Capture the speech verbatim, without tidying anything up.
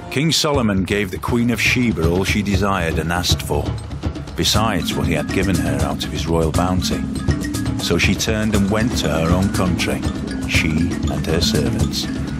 King Solomon gave the Queen of Sheba all she desired and asked for, besides what he had given her out of his royal bounty. So she turned and went to her own country, she and her servants.